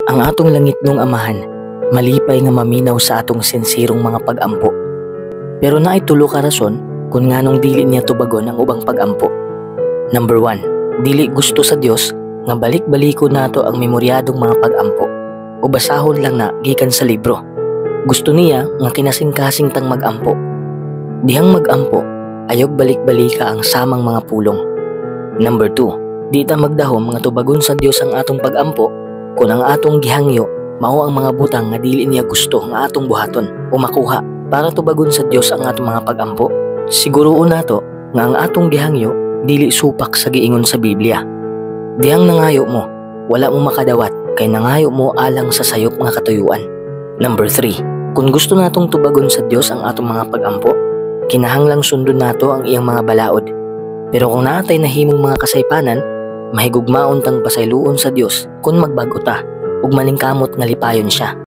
Ang atong langit nung amahan, malipay nga maminaw sa atong sinsirong mga pag-ampo. Pero naay tulo ka rason kung nganong dili niya tubagon ang ubang pag-ampo. Number 1, dili gusto sa Dios nga balik-baliko nato ang memoryadong mga pag-ampo o basahon lang na gikan sa libro. Gusto niya nga kinasing-kasing tang mag-ampo. Dihang mag-ampo, ayog balik-balika ang samang mga pulong. Number 2, di ta magdahom nga tubagon sa Dios ang atong pag-ampo kung ang atong gihangyo mao ang mga butang nga dili niya gusto nga atong buhaton o makuha para tubagon sa Dios ang atong mga pag-ampo. Siguruon nato nga ang atong gihangyo dili supak sa giingon sa Biblia. Dihang nangayo mo, wala mo makadawat kay nangayo mo alang sa sayop nga katuyuan. Number 3, kung gusto natong tubagon sa Dios ang atong mga pag-ampo, kinahanglang sundon nato ang iyang mga balaod. Pero kung naatay nahimong mga kasaypanan, mahigugmaon tang pasayloon sa Dios kung magbago ta ug maningkamot nga lipayon siya.